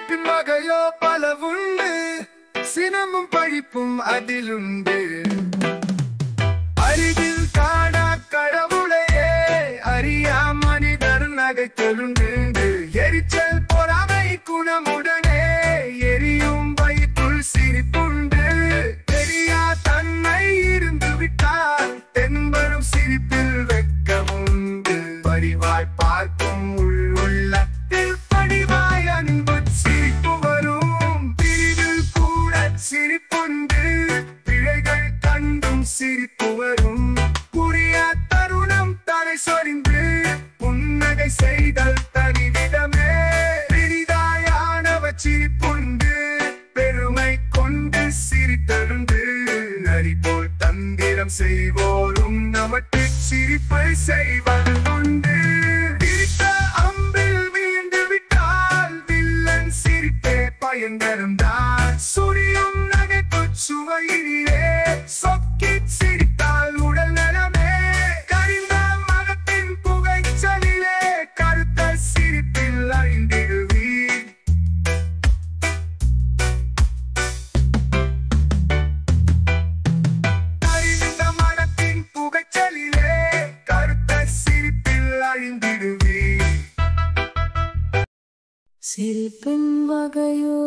சிரிப்பின் வகையோ பலவுண்டு, சினமும் பழிப்பும் அதிலுண்டு. அரிதில் காணா கடவுளையே அறியா மனிதர் நகைத்தலுண்டு. எரிச்சல் பொறாமை குணமுடனே எரியும் வயிற்றுள் சிரிப்புண்டு. தெரியா தன்மை இருந்து விட்டால் தென்பரும் சிரிப்பில் வெட்கமுண்டு. பரிவாய் பார்க்கும் உள்ளத்தில் பணிவாய் அன்பு சிரிப்பு வரும். பிரிவில் கூட சிரிப்புண்டு, பிழைகள் கண்டும் சிரிப்பு வரும். புரியா தருணம் தலை சொரிந்து புன்னகை செய்தல் தனிவிடமே. பெரிதாயானவ சிரிப்புண்டு, பெருமை கொண்டு சிரித்தலுண்டு. நரி போல் தந்திரம் செய்வோரும் நமக்கு சிரிப்பை செய்வதுண்டு. பிடித்த அம்பில் வீழ்ந்து விட்டால் வில்லன் சிரிப்பே பயங்கரம் தான். சுரியும் நகைப்பு சுவையிலே சொக்கி சிரித்தால் உடல் நலமே. கரிந்த மரத்தின் புகைச்சலிலே கருத்த சிரிப்பில் அழிந்திடுவீர். கரிந்த மரத்தின் புகைச்சலிலே கருத்த சிரிப்பில் அழிந்திடுவீர். சிரிப்பின் வகையோ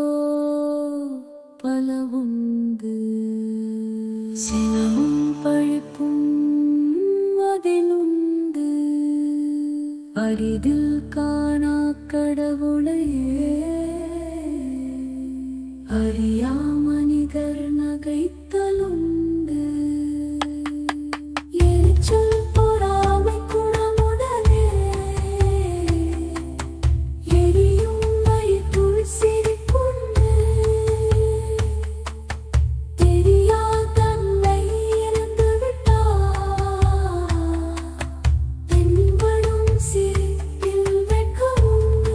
பலவுண்டு, சினமும் பழிப்பும் அதிலுண்டு. அரிதில் காணா கடவுளையே அறியா மனிதர் நகைத்தலுண்டு. எரிச்சல் பொறாமை குணமுடனே எரியும் வயிற்றுள் சிரிப்புண்டு. தெரியா தன்னை இழந்து விட்டால் தென்படும் சிரிப்பில் வெட்கமுண்டு.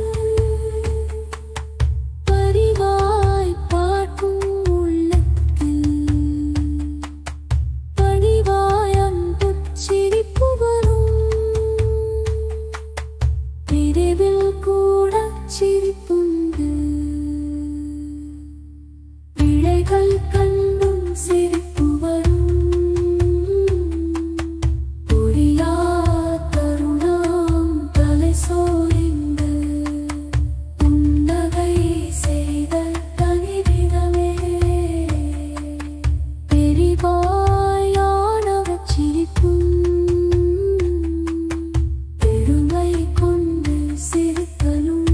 பரிவாய் பார்க்கும் உள்ளத்தில் பணிவாய் அன்பு சிரிப்பு வரும். பிரிவில் கூட சிரிப்புண்டு, பிழைகள் கண்டும் சிரிப்பு வரும். புரியா தருணம் தலை சோரிந்து புன்னகை செய்த தனிவிடமே. பெரிவாயானவ சிரிப்பும் பெருமை கொண்டு சிரித்தலும்.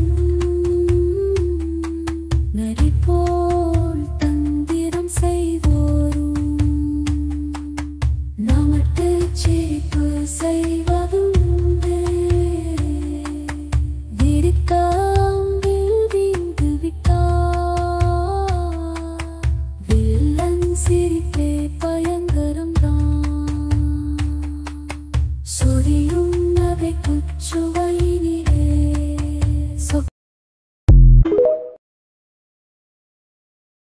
நரி போல் தந்திரம் செய்வோரும் நமக்கு சிரிப்பு செய்வதுண்டு. விரிக்காம்பில் வீழ்ந்து விட்டால் வில்லன் சிரிப்பே பயங்கரம் தான். சொரியும் நகைப்பு